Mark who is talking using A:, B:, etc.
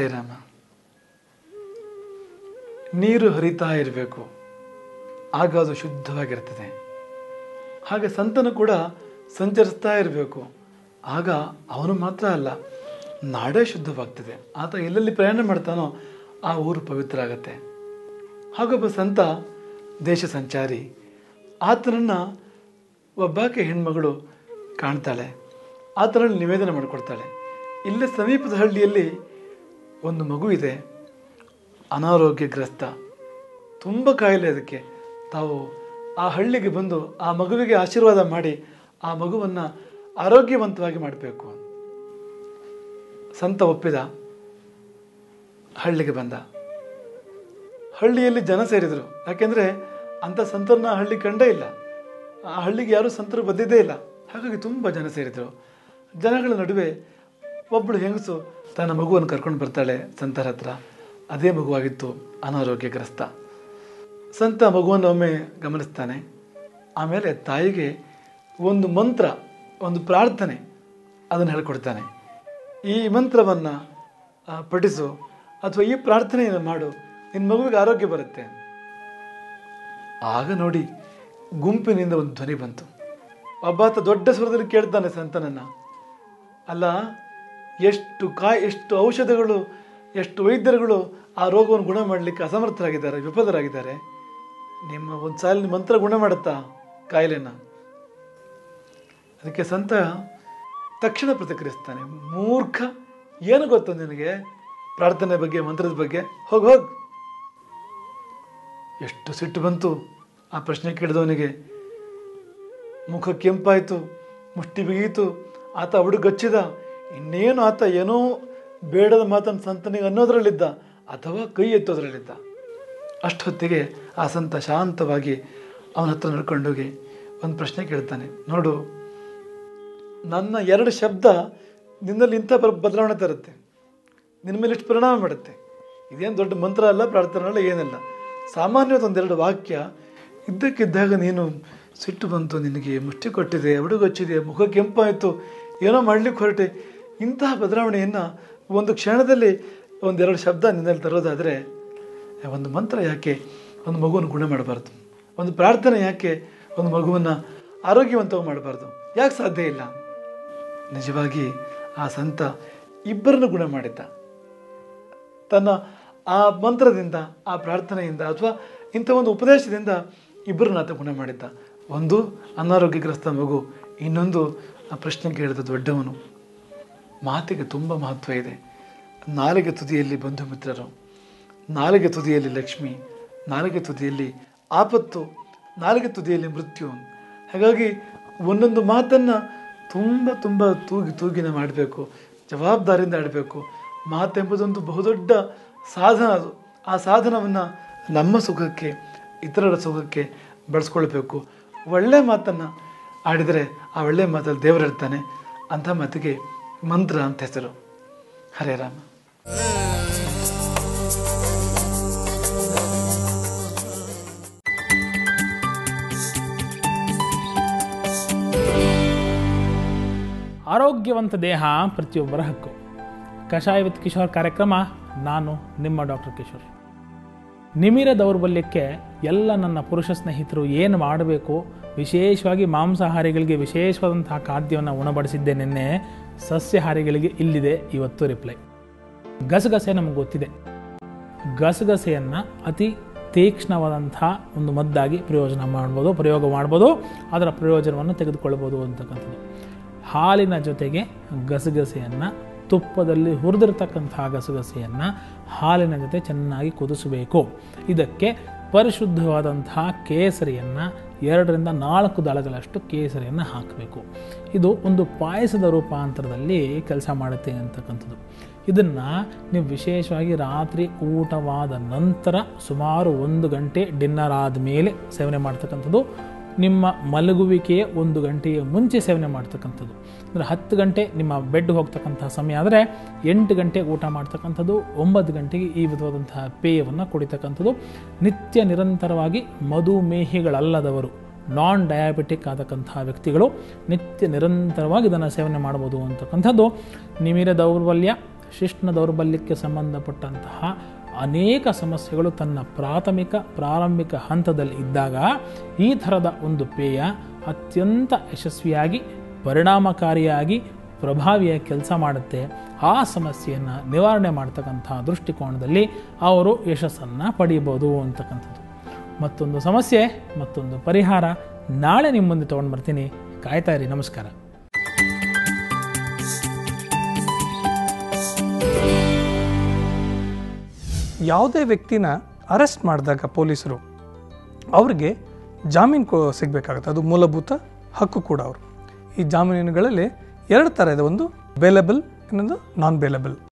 A: ರಾಮ. ನೀರು ಹರಿತಾ ಇರಬೇಕು, ಆಗ ಅದು ಶುದ್ಧವಾಗಿರ್ತದೆ. ಹಾಗೆ ಸಂತನು ಕೂಡ ಸಂಚರಿಸ್ತಾ ಇರಬೇಕು, ಆಗ ಅವನು ಮಾತ್ರ ಅಲ್ಲ, ನಾಡೇ ಶುದ್ಧವಾಗ್ತದೆ. ಆತ ಎಲ್ಲೆಲ್ಲಿ ಪ್ರಯಾಣ ಮಾಡ್ತಾನೋ ಆ ಊರು ಪವಿತ್ರ ಆಗತ್ತೆ. ಹಾಗೊಬ್ಬ ಸಂತ ದೇಶ ಸಂಚಾರಿ, ಆತನನ್ನು ಒಬ್ಬಾಕೆ ಹೆಣ್ಮಗಳು ಕಾಣ್ತಾಳೆ, ಆತನಲ್ಲಿ ನಿವೇದನೆ ಮಾಡಿಕೊಡ್ತಾಳೆ. ಇಲ್ಲೇ ಸಮೀಪದ ಹಳ್ಳಿಯಲ್ಲಿ ಒಂದು ಮಗು ಇದೆ, ಅನಾರೋಗ್ಯಗ್ರಸ್ತ, ತುಂಬ ಕಾಯಿಲೆ. ಅದಕ್ಕೆ ತಾವು ಆ ಹಳ್ಳಿಗೆ ಬಂದು ಆ ಮಗುವಿಗೆ ಆಶೀರ್ವಾದ ಮಾಡಿ ಆ ಮಗುವನ್ನು ಆರೋಗ್ಯವಂತವಾಗಿ ಮಾಡಬೇಕು. ಸಂತ ಒಪ್ಪಿದ, ಹಳ್ಳಿಗೆ ಬಂದ. ಹಳ್ಳಿಯಲ್ಲಿ ಜನ ಸೇರಿದರು, ಯಾಕೆಂದರೆ ಅಂಥ ಸಂತರನ್ನ ಆ ಹಳ್ಳಿ ಕಂಡೇ ಇಲ್ಲ, ಆ ಹಳ್ಳಿಗೆ ಯಾರೂ ಸಂತರು ಬಂದಿದ್ದೇ ಇಲ್ಲ. ಹಾಗಾಗಿ ತುಂಬ ಜನ ಸೇರಿದರು. ಜನಗಳ ನಡುವೆ ಒಬ್ಬಳು ಹೆಂಗಸು ತನ್ನ ಮಗುವನ್ನು ಕರ್ಕೊಂಡು ಬರ್ತಾಳೆ ಸಂತರ ಹತ್ರ. ಅದೇ ಮಗುವಾಗಿತ್ತು ಅನಾರೋಗ್ಯಗ್ರಸ್ತ. ಸಂತ ಮಗುವನ್ನು ಒಮ್ಮೆ ಗಮನಿಸ್ತಾನೆ. ಆಮೇಲೆ ತಾಯಿಗೆ ಒಂದು ಮಂತ್ರ, ಒಂದು ಪ್ರಾರ್ಥನೆ ಅದನ್ನು ಹೇಳ್ಕೊಡ್ತಾನೆ. ಈ ಮಂತ್ರವನ್ನು ಪಠಿಸು ಅಥವಾ ಈ ಪ್ರಾರ್ಥನೆಯನ್ನು ಮಾಡು, ನಿನ್ನ ಮಗುವಿಗೆ ಆರೋಗ್ಯ ಬರುತ್ತೆ. ಆಗ ನೋಡಿ ಗುಂಪಿನಿಂದ ಒಂದು ಧ್ವನಿ ಬಂತು. ಒಬ್ಬಾತ ದೊಡ್ಡ ಸ್ವರದಲ್ಲಿ ಕೇಳ್ತಾನೆ ಸಂತನನ್ನು, ಅಲ್ಲ, ಎಷ್ಟು ಔಷಧಗಳು, ಎಷ್ಟು ವೈದ್ಯರುಗಳು ಆ ರೋಗವನ್ನು ಗುಣ ಮಾಡಲಿಕ್ಕೆ ಅಸಮರ್ಥರಾಗಿದ್ದಾರೆ, ವಿಫಲರಾಗಿದ್ದಾರೆ. ನಿಮ್ಮ ಒಂದು ಸಾಲಿನ ಮಂತ್ರ ಗುಣ ಮಾಡುತ್ತಾ ಕಾಯಿಲೆನ? ಅದಕ್ಕೆ ಸಂತ ತಕ್ಷಣ ಪ್ರತಿಕ್ರಿಯಿಸ್ತಾನೆ, ಮೂರ್ಖ, ಏನು ಗೊತ್ತು ನಿನಗೆ ಪ್ರಾರ್ಥನೆ ಬಗ್ಗೆ, ಮಂತ್ರದ ಬಗ್ಗೆ? ಹೋಗ್. ಎಷ್ಟು ಸಿಟ್ಟು ಬಂತು ಆ ಪ್ರಶ್ನೆ ಕೇಳಿದವನಿಗೆ. ಮುಖ ಕೆಂಪಾಯಿತು, ಮುಷ್ಟಿ ಬಿಗೀತು, ಆತ ಅವಡುಗಚ್ಚಿದ. ಇನ್ನೇನು ಆತ ಏನೋ ಬೇಡದ ಮಾತನ್ನು ಸಂತನಿಗೆ ಅನ್ನೋದ್ರಲ್ಲಿದ್ದ ಅಥವಾ ಕೈ ಎತ್ತೋದ್ರಲ್ಲಿದ್ದ. ಅಷ್ಟೊತ್ತಿಗೆ ಆ ಸಂತ ಶಾಂತವಾಗಿ ಅವನ ಹತ್ರ ನಡ್ಕೊಂಡೋಗಿ ಒಂದು ಪ್ರಶ್ನೆ ಕೇಳ್ತಾನೆ. ನೋಡು, ನನ್ನ 2 ಶಬ್ದ ನಿನ್ನಲ್ಲಿ ಇಂಥ ಬದಲಾವಣೆ ತರುತ್ತೆ, ನಿನ್ನ ಮೇಲೆ ಇಷ್ಟು ಪರಿಣಾಮ ಮಾಡುತ್ತೆ. ಇದೇನು ದೊಡ್ಡ ಮಂತ್ರ ಅಲ್ಲ, ಪ್ರಾರ್ಥನೆ ಅಲ್ಲ, ಏನಿಲ್ಲ. ಸಾಮಾನ್ಯವಾದ 1-2 ವಾಕ್ಯ ಇದ್ದಕ್ಕಿದ್ದಾಗ ನೀನು ಸಿಟ್ಟು ಬಂತು, ನಿನಗೆ ಮುಷ್ಟಿ ಕೊಟ್ಟಿದೆ, ಅವಡುಗಚ್ಚಿದೆ, ಮುಖ ಕೆಂಪಾಯಿತು, ಏನೋ ಮಾಡ್ಲಿಕ್ಕೆ ಹೊರಟೆ. ಇಂತಹ ಬದಲಾವಣೆಯನ್ನು ಒಂದು ಕ್ಷಣದಲ್ಲಿ 1-2 ಶಬ್ದ ನಿನ್ನಲ್ಲಿ ತರೋದಾದರೆ, ಒಂದು ಮಂತ್ರ ಯಾಕೆ ಒಂದು ಮಗುವನ್ನು ಗುಣ ಮಾಡಬಾರ್ದು? ಒಂದು ಪ್ರಾರ್ಥನೆ ಯಾಕೆ ಒಂದು ಮಗುವನ್ನು ಆರೋಗ್ಯವಂತವಾಗಿ ಮಾಡಬಾರ್ದು? ಯಾಕೆ ಸಾಧ್ಯ ಇಲ್ಲ? ನಿಜವಾಗಿ ಆ ಸಂತ ಇಬ್ಬರನ್ನು ಗುಣ ಮಾಡಿದ್ದ. ತನ್ನ ಆ ಮಂತ್ರದಿಂದ, ಆ ಪ್ರಾರ್ಥನೆಯಿಂದ ಅಥವಾ ಇಂಥ ಒಂದು ಉಪದೇಶದಿಂದ ಇಬ್ಬರನ್ನ ಆತ ಗುಣ ಮಾಡಿದ್ದ. ಒಂದು ಅನಾರೋಗ್ಯಗ್ರಸ್ತ ಮಗು, ಇನ್ನೊಂದು ಆ ಪ್ರಶ್ನೆ ಕೇಳಿದ ದೊಡ್ಡವನು. ಮಾತಿಗೆ ತುಂಬ ಮಹತ್ವ ಇದೆ. ನಾಲಿಗೆ ತುದಿಯಲ್ಲಿ ಬಂಧು ಮಿತ್ರರು, ನಾಲಿಗೆ ತುದಿಯಲ್ಲಿ ಲಕ್ಷ್ಮಿ, ನಾಲಿಗೆ ತುದಿಯಲ್ಲಿ ಆಪತ್ತು, ನಾಲಿಗೆ ತುದಿಯಲ್ಲಿ ಮೃತ್ಯು. ಹಾಗಾಗಿ ಒಂದೊಂದು ಮಾತನ್ನು ತುಂಬ ತೂಗಿನ ಮಾಡಬೇಕು, ಜವಾಬ್ದಾರಿಯಿಂದ ಆಡಬೇಕು. ಮಾತೆಂಬುದೊಂದು ಬಹುದೊಡ್ಡ ಸಾಧನ. ಅದು ಆ ಸಾಧನವನ್ನು ನಮ್ಮ ಸುಖಕ್ಕೆ, ಇತರರ ಸುಖಕ್ಕೆ ಬಳಸ್ಕೊಳ್ಬೇಕು. ಒಳ್ಳೆಯ ಮಾತನ್ನು ಆಡಿದರೆ ಆ ಒಳ್ಳೆಯ ಮಾತಲ್ಲಿ ದೇವರು ಇರ್ತಾನೆ. ಅಂಥ ಮಾತಿಗೆ ಮಂತ್ರ ಅಂತ ಹೆಸರು. ಹರೇ ರಾಮ.
B: ಆರೋಗ್ಯವಂತ ದೇಹ ಪ್ರತಿಯೊಬ್ಬರ ಹಕ್ಕು. ಕಷಾಯ ವಿತ್ ಕಿಶೋರ್ ಕಾರ್ಯಕ್ರಮ. ನಾನು ನಿಮ್ಮ ಡಾಕ್ಟರ್ ಕಿಶೋರ್. ನಿಮಿರ ದೌರ್ಬಲ್ಯಕ್ಕೆ ಎಲ್ಲ ನನ್ನ ಪುರುಷ ಸ್ನೇಹಿತರು ಏನು ಮಾಡಬೇಕು, ವಿಶೇಷವಾಗಿ ಮಾಂಸಾಹಾರಿಗಳಿಗೆ ವಿಶೇಷವಾದಂತಹ ಖಾದ್ಯವನ್ನು ಉಣಬಡಿಸಿದ್ದೆ ನಿನ್ನೆ. ಸಸ್ಯಾಹಾರಿಗಳಿಗೆ ಇಲ್ಲಿದೆ ಇವತ್ತು ರಿಪ್ಲೈ. ಗಸಗಸೆ ನಮಗೆ ಗೊತ್ತಿದೆ. ಗಸಗಸೆಯನ್ನು ಅತಿ ತೀಕ್ಷ್ಣವಾದಂಥ ಒಂದು ಮದ್ದಾಗಿ ಪ್ರಯೋಗ ಮಾಡ್ಬೋದು, ಅದರ ಪ್ರಯೋಜನವನ್ನು ತೆಗೆದುಕೊಳ್ಬೋದು ಅಂತಕ್ಕಂಥದ್ದು. ಹಾಲಿನ ಜೊತೆಗೆ ಗಸಗಸೆಯನ್ನು, ತುಪ್ಪದಲ್ಲಿ ಹುರಿದಿರ್ತಕ್ಕಂಥ ಗಸಗಸೆಯನ್ನು ಹಾಲಿನ ಜೊತೆ ಚೆನ್ನಾಗಿ ಕುದಿಸಬೇಕು. ಇದಕ್ಕೆ ಪರಿಶುದ್ಧವಾದಂತಹ ಕೇಸರಿಯನ್ನು 2-4 ದಳಗಳಷ್ಟು ಕೇಸರಿಯನ್ನು ಹಾಕಬೇಕು. ಇದು ಒಂದು ಪಾಯಸದ ರೂಪಾಂತರದಲ್ಲಿ ಕೆಲಸ ಮಾಡುತ್ತೆ ಅಂತಕ್ಕಂಥದ್ದು. ಇದನ್ನು ನೀವು ವಿಶೇಷವಾಗಿ ರಾತ್ರಿ ಊಟವಾದ ನಂತರ ಸುಮಾರು 1 ಗಂಟೆ ಡಿನ್ನರ್ ಆದಮೇಲೆ ಸೇವನೆ ಮಾಡ್ತಕ್ಕಂಥದ್ದು. ನಿಮ್ಮ ಮಲಗುವಿಕೆಯ 1 ಗಂಟೆಯ ಮುಂಚೆ ಸೇವನೆ ಮಾಡ್ತಕ್ಕಂಥದ್ದು. ಅಂದರೆ 10 ಗಂಟೆ ನಿಮ್ಮ ಬೆಡ್ ಹೋಗ್ತಕ್ಕಂಥ ಸಮಯ ಆದರೆ 8 ಗಂಟೆಗೆ ಊಟ ಮಾಡ್ತಕ್ಕಂಥದ್ದು, 9 ಗಂಟೆಗೆ ಈ ವಿಧವಾದಂತಹ ಪೇಯವನ್ನು ಕುಡಿತಕ್ಕಂಥದ್ದು. ನಿತ್ಯ ನಿರಂತರವಾಗಿ ಮಧುಮೇಹಿಗಳಲ್ಲದವರು, ನಾನ್ ಡಯಾಬಿಟಿಕ್ ಆದಕ್ಕಂಥ ವ್ಯಕ್ತಿಗಳು ನಿತ್ಯ ನಿರಂತರವಾಗಿ ಇದನ್ನು ಸೇವನೆ ಮಾಡ್ಬೋದು ಅಂತಕ್ಕಂಥದ್ದು. ನಿಮಿರ ದೌರ್ಬಲ್ಯ, ಶಿಶ್ನ ದೌರ್ಬಲ್ಯಕ್ಕೆ ಸಂಬಂಧಪಟ್ಟಂತಹ ಅನೇಕ ಸಮಸ್ಯೆಗಳು ತನ್ನ ಪ್ರಾರಂಭಿಕ ಹಂತದಲ್ಲಿ ಇದ್ದಾಗ ಈ ಥರದ ಒಂದು ಪೇಯ ಅತ್ಯಂತ ಯಶಸ್ವಿಯಾಗಿ ಪರಿಣಾಮಕಾರಿಯಾಗಿ ಪ್ರಭಾವಿಯಾಗಿ ಕೆಲಸ ಮಾಡುತ್ತೆ. ಆ ಸಮಸ್ಯೆಯನ್ನು ನಿವಾರಣೆ ಮಾಡ್ತಕ್ಕಂಥ ದೃಷ್ಟಿಕೋನದಲ್ಲಿ ಅವರು ಯಶಸ್ಸನ್ನು ಪಡೆಯಬಹುದು ಅಂತಕ್ಕಂಥದ್ದು. ಮತ್ತೊಂದು ಸಮಸ್ಯೆ, ಮತ್ತೊಂದು ಪರಿಹಾರ ನಾಳೆ ನಿಮ್ಮ ಮುಂದೆ ತೊಗೊಂಡು ಬರ್ತೀನಿ. ಕಾಯ್ತಾ ಇರಿ. ನಮಸ್ಕಾರ.
C: ಯಾವುದೇ ವ್ಯಕ್ತಿನ ಅರೆಸ್ಟ್ ಮಾಡಿದಾಗ ಪೊಲೀಸರು ಅವ್ರಿಗೆ ಜಾಮೀನು ಸಿಗಬೇಕಾಗುತ್ತೆ. ಅದು ಮೂಲಭೂತ ಹಕ್ಕು ಕೂಡ. ಅವರು ಈ ಜಾಮೀನುಗಳಲ್ಲಿ 2 ಥರ ಇದೆ. ಒಂದು ಬೇಲೆಬಲ್, ಇನ್ನೊಂದು ನಾನ್ ಬೇಲೆಬಲ್.